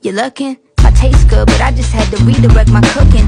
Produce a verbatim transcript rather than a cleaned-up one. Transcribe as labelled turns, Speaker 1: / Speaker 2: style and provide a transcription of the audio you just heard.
Speaker 1: You looking? My taste good, but I just had to redirect my cooking.